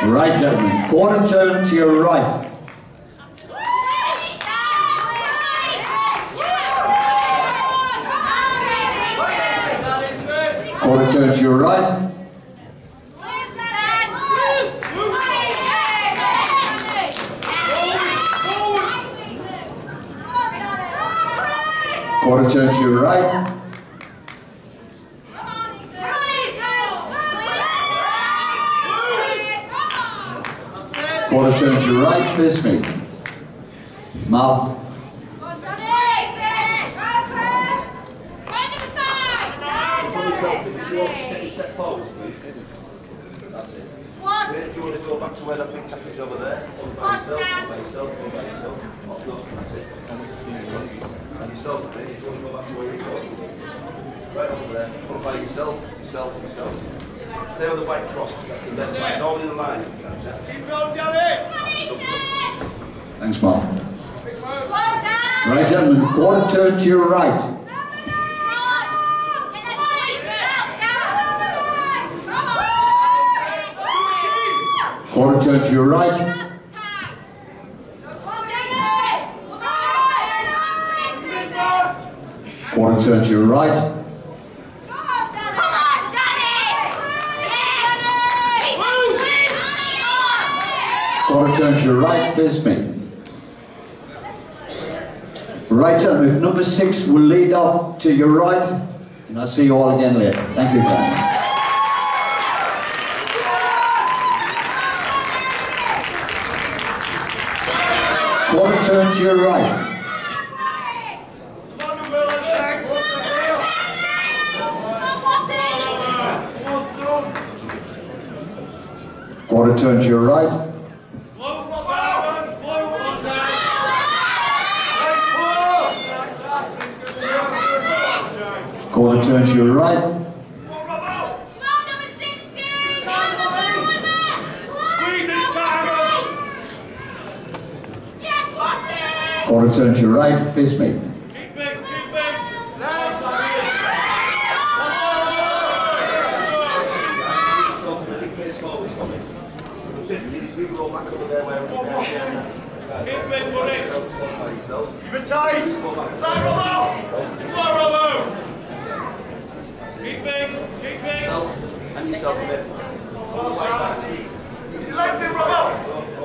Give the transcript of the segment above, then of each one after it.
Right, gentlemen. Quarter turn to your right. Quarter turn to your right. Quarter turn to your right. Quarter turn to your right, face me. Mark. Step forward, please. That's it. If you want to go back to where that big tackle is over there, by yourself, by yourself, by yourself. No, that's it. And yourself, then if you want to go back to where you're going. Right over there. Put by yourself, yourself, yourself. Stay on the white cross, that's the best line. All in the line. Keep going, Gary! Thanks, Mark. Right, gentlemen, quarter turn to your right. Quarter turn to your right. Quarter turn to your right. Quarter turn to your right, face me. Right, gentlemen, if number 6 will lead off to your right, and I'll see you all again later. Thank you, gentlemen. Quarter turn to your right. Quarter turn to your right. Quarter turn to your right. Quarter turn to your right, face me. You've been tight! Keeping! And yourself a bit. You left him, Robo!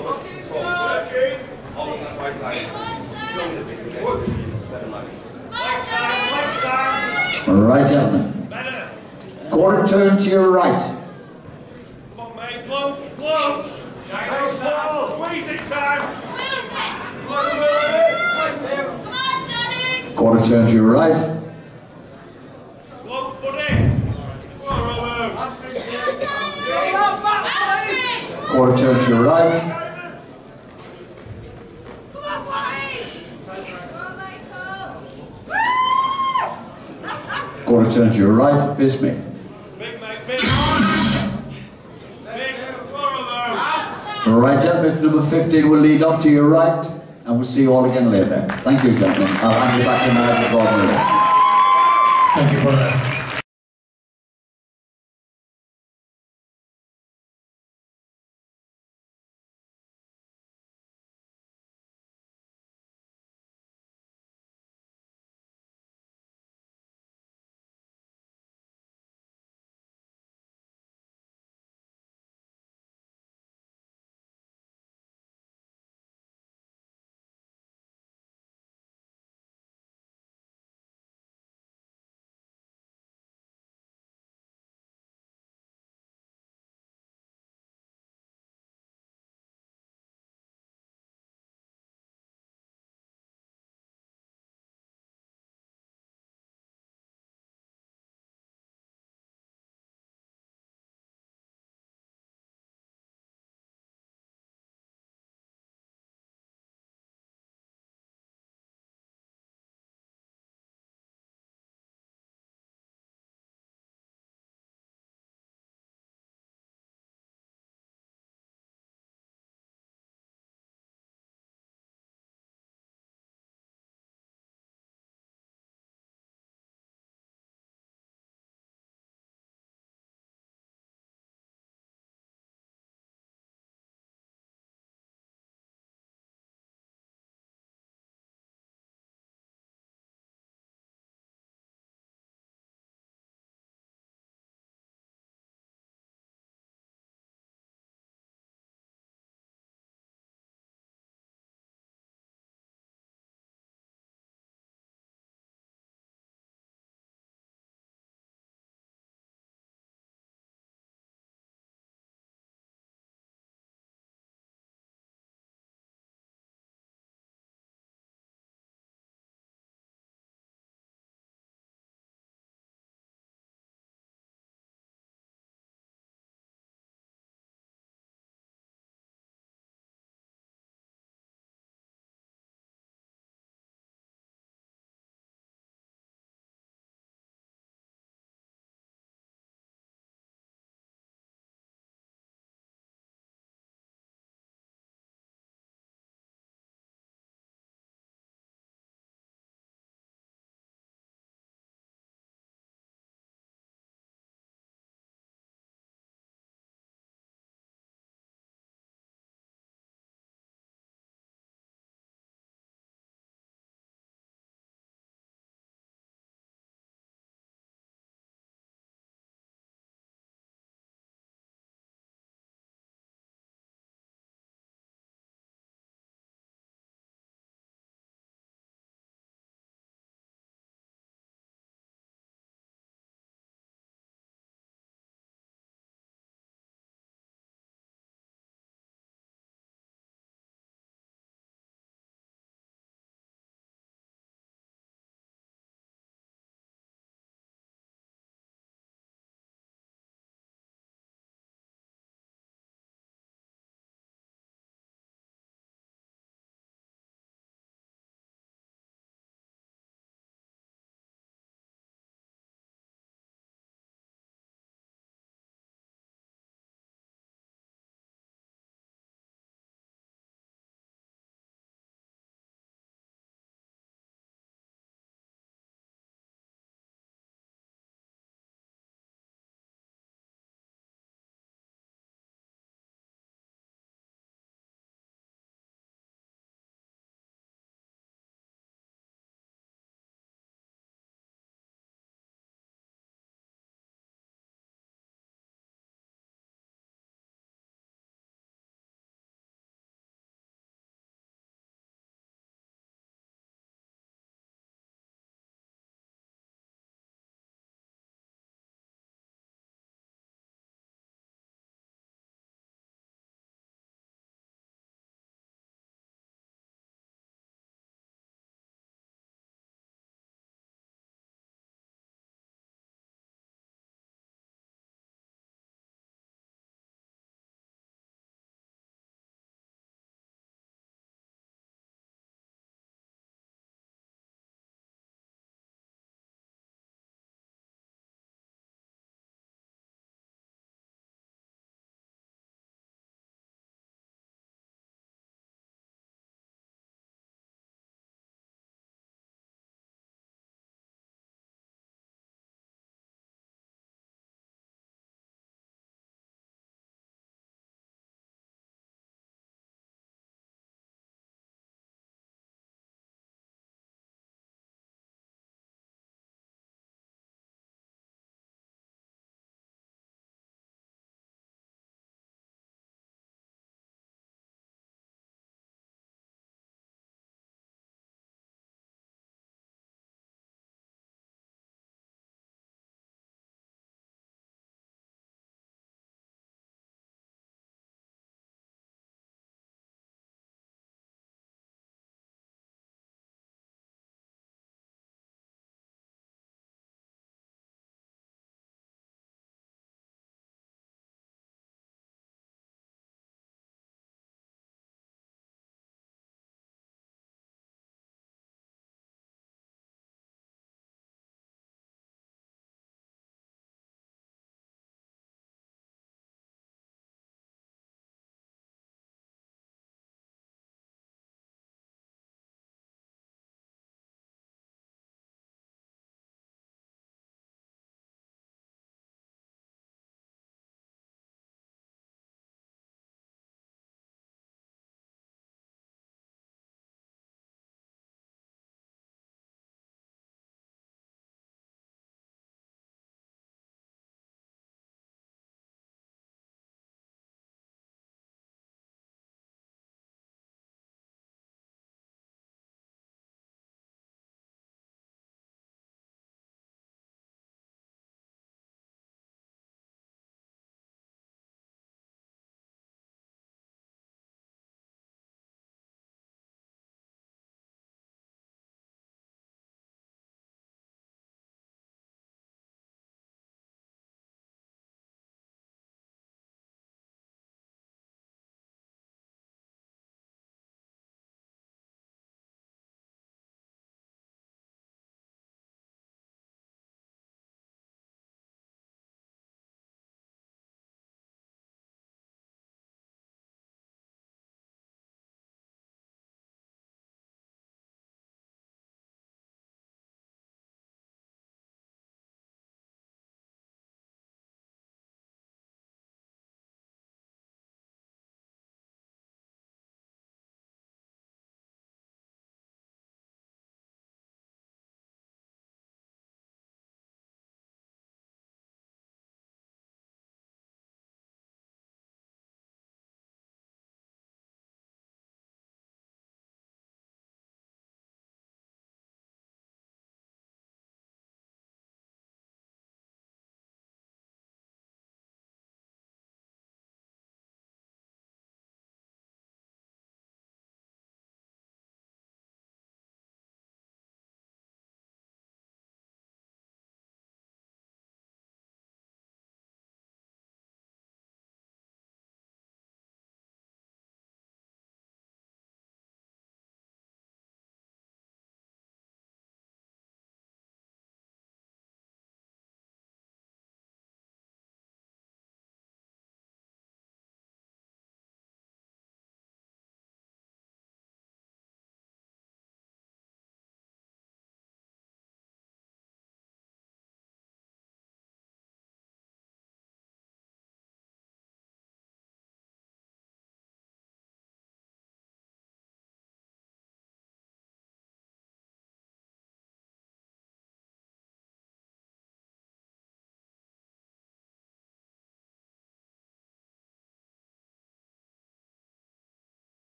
All of that white line. Alright, gentlemen. Quarter turn to your right. Come on, mate. Close! Squeeze it, Sam! Quarter turn to your right. Quarter turn to your right. Quarter turn to your right, face me. Alright, gentlemen, if number 15 will lead off to your right, and we'll see you all again later. Thank you, gentlemen. I'll hand you back to Nigel. Thank you, brother.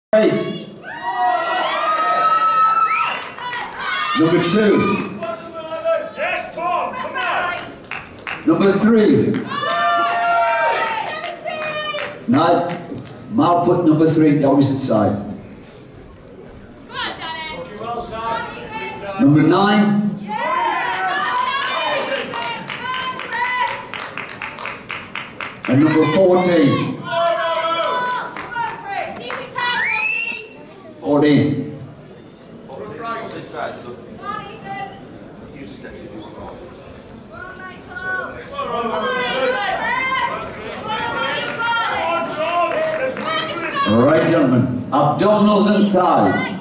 8. Number 2. Yes, Tom, come on. Number 3. No, Mal put number 3 the opposite side. Number 9. And number 14. 14. This side, so use the steps if you want off. All right, gentlemen. Abdominals and thighs.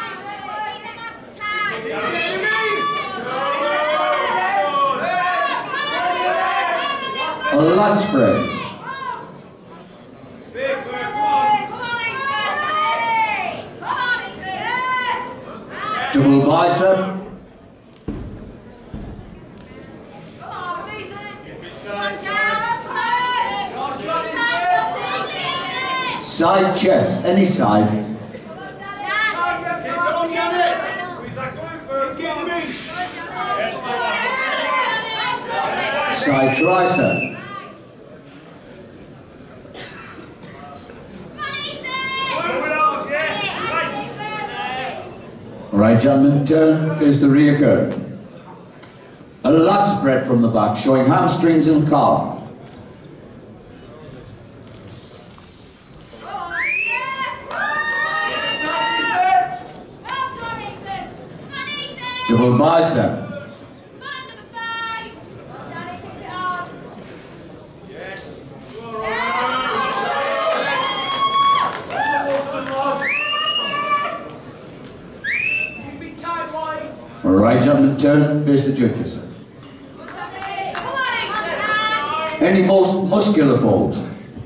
A lat spread. Double bicep. Side chest, any side. Side tricep. All right, gentlemen, turn, face the rear curve. A lat spread from the back, showing hamstrings and calf. Double bicep. All right, gentlemen, turn, face the judges. Any most muscular pose?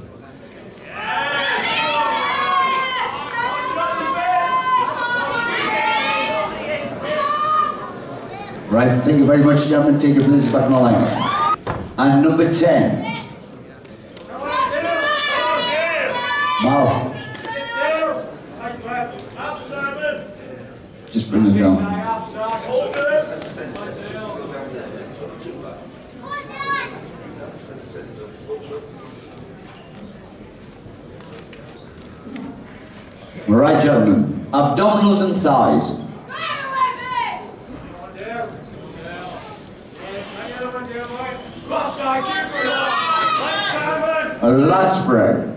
Right, thank you very much, gentlemen. Take your places back in the line. And number 10. Mal. Just bring them down. All right, gentlemen. Abdominals and thighs. A lat spread.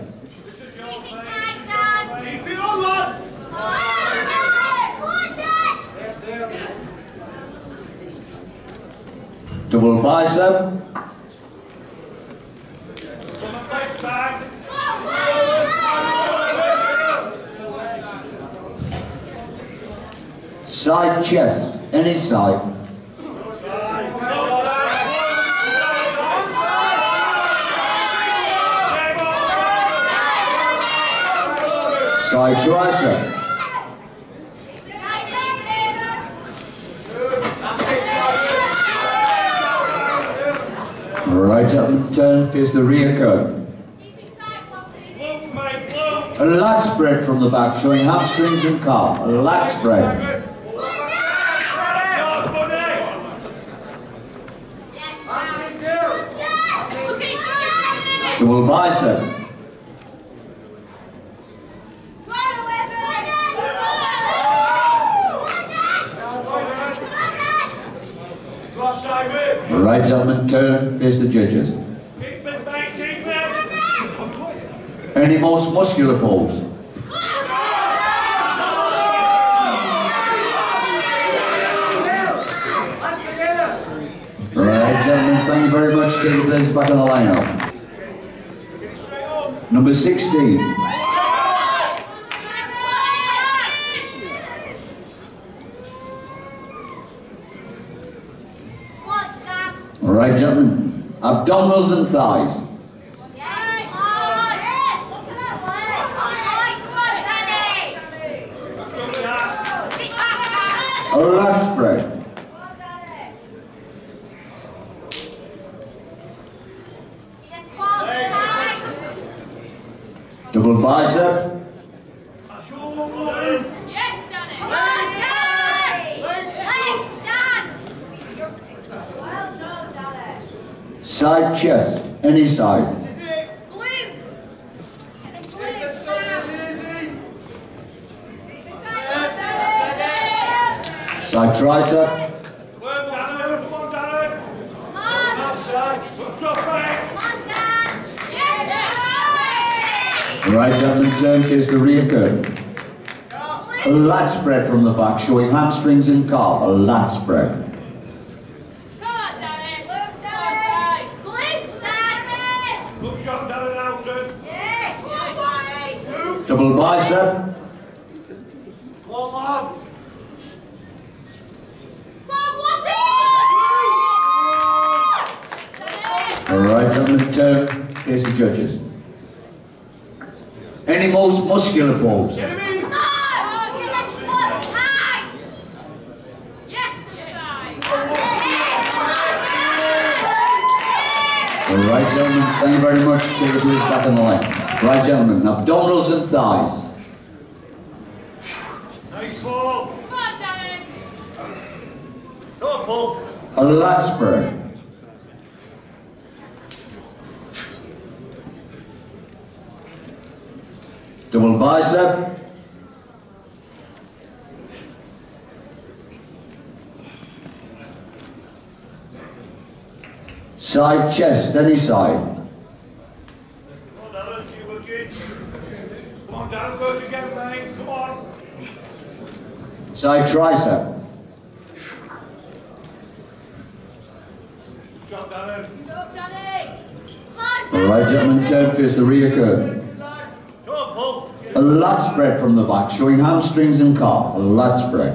Double bicep. Side chest, any side. Side tricep. All right, gentlemen, turn, face the rear curve. A lat spread from the back, showing hamstrings and calf. A lat spread. Double bicep. All right, gentlemen, turn, face the judges. Any most muscular pose? All right, gentlemen, thank you very much. Take your places back on the lineup. Number 16. All right, gentlemen, abdominals and thighs. A lat spread. Double bicep. Side chest, any side. Side tricep. Right gentleman, turn, face the rear curtain. A lat spread from the back, showing hamstrings and calf. A lat spread. Double bicep. Alright, gentlemen, turn, face the judges. Any most muscular pose? Alright, gentlemen, thank you very much. Take your place back on the line. Right, gentlemen, abdominals and thighs. Nice ball. Come on, Danny. Come on, Paul. A lat spread. Double bicep. Side chest, any side. Come on, Darren, keep working. Come on, Darren, work again, mate. Come on. Side tricep. Good job, Darren. Alright, gentlemen, turn, face the rear curtain. Come on, Paul. A lat spread from the back, showing hamstrings and calf. A lat spread.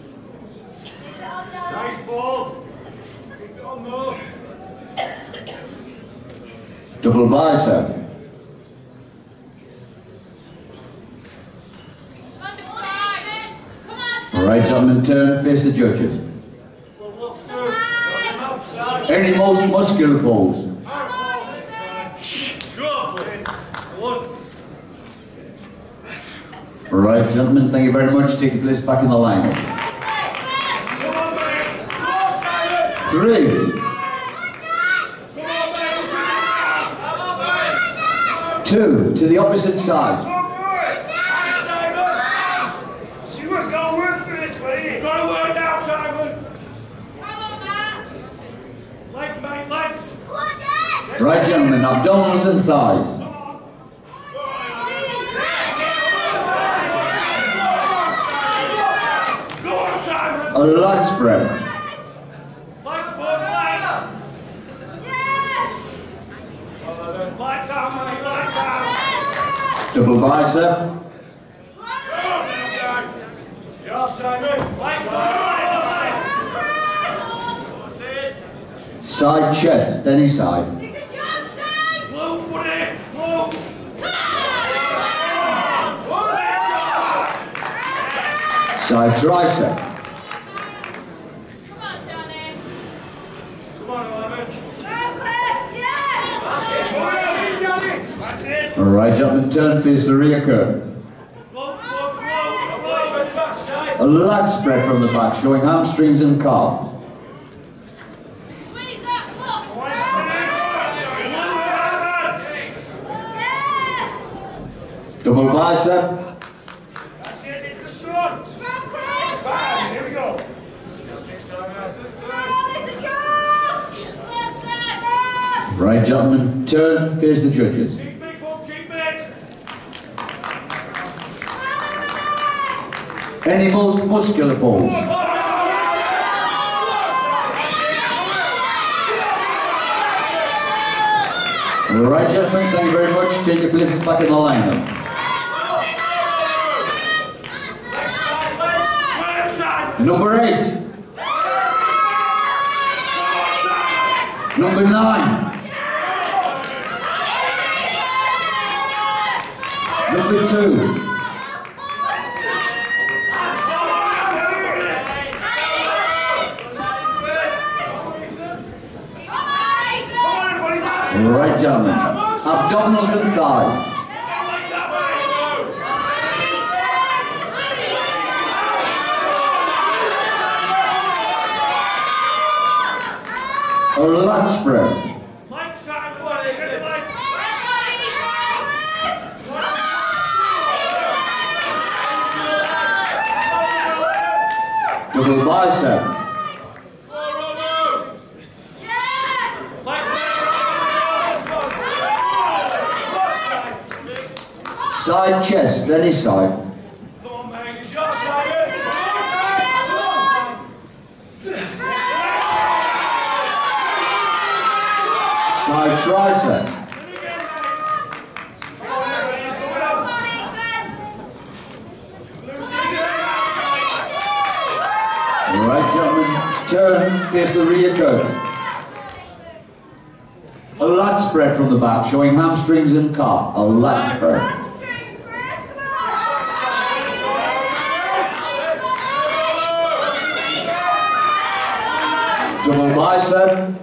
Nice ball. Keep it on, though. Double bicep. Alright, gentlemen, turn, face the judges. Any most muscular pose? Alright, gentlemen, thank you very much. Take your place back in the line. 3, 2, to the opposite side. She was going to work for this, buddy. You've got to work now, Simon. Legs, mate, legs. Right, gentlemen, abdominals and thighs. A lat spread. Legs, bud, legs. Lights out, mate, lights out. Double bicep. Yeah, Simon. Lights out, lights. Side chest, any side. Close, buddy, close. Side tricep. Come on, Simon. That's it. Alright, gentlemen, turn, face the rear curtain. Close, close, close. Backside. A lat spread from the back, showing hamstrings and calf. Double bicep. That's it, hit the sun. Bam, here we go. Right, gentlemen, turn, face the judges. Keep big, Paul, keep big. Any most muscular pose? Alright, gentlemen, thank you very much. Take your places back in the lineup. Number 8. Number 9. Number 2. Right, gentlemen. Abdominals and thighs. A lat spread. Lights Double bicep. Side chest, any side. Side tricep. Alright gentlemen, turn, face the rear curve. A lat spread from the back, showing hamstrings and calf. A lat spread. Double bicep.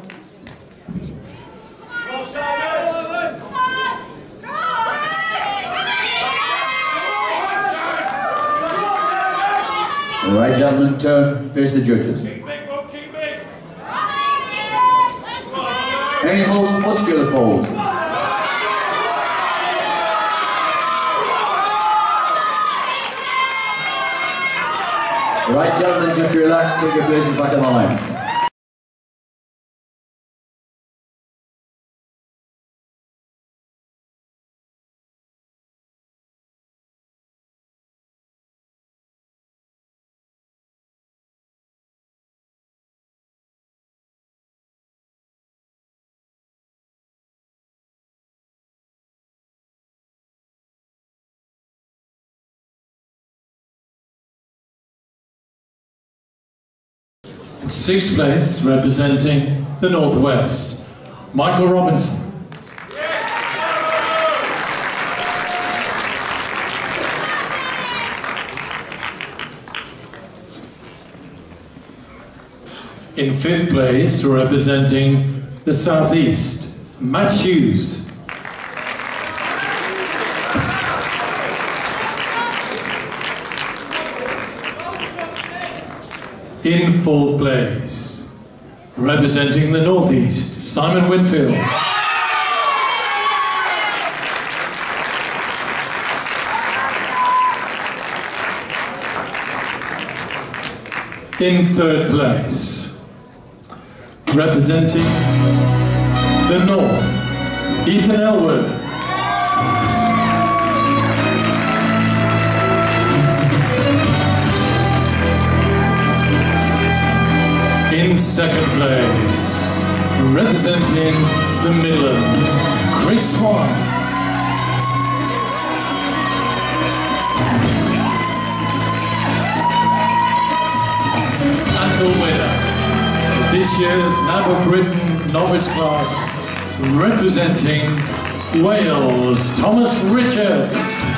Alright gentlemen, turn, face the judges. Any most muscular pose. Alright gentlemen, just relax, take your places back in line. Sixth place, representing the Northwest, Michael Robinson. In fifth place, representing the Southeast, Matt Hughes. In fourth place, representing the Northeast, Simon Whitfield. In third place, representing the North, Ethan Elwood. In second place, representing the Midlands, Chris Swan. And the winner of this year's Map of Britain novice class, representing Wales, Thomas Richards.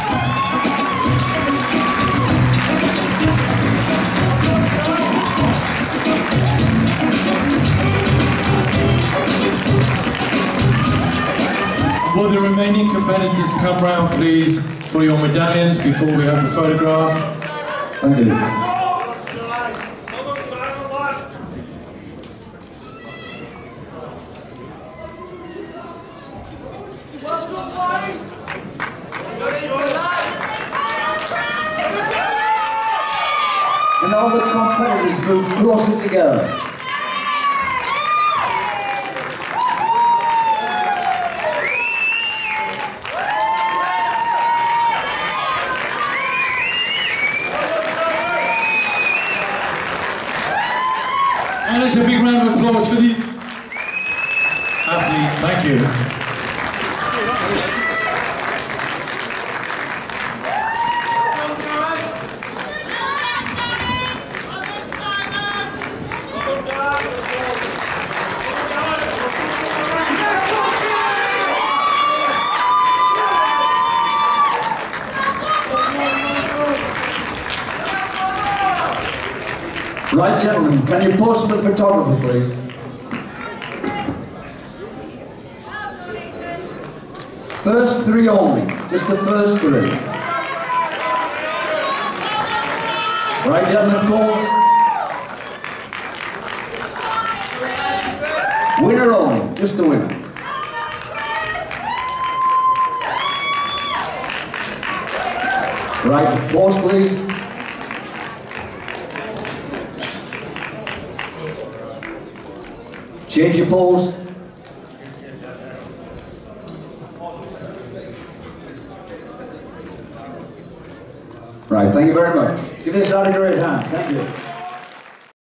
Will the remaining competitors come round, please, for your medallions before we have the photograph? Thank you. And all the competitors move closer together. And it's a big round of applause for the athletes. Thank you. Right gentlemen, can you pose for the photographer please? First three only, just the first three. Right gentlemen, pose. Winner only, just the winner. Right, pause please. Change your pose. Right, thank you very much. Give this out a great hand. Thank you.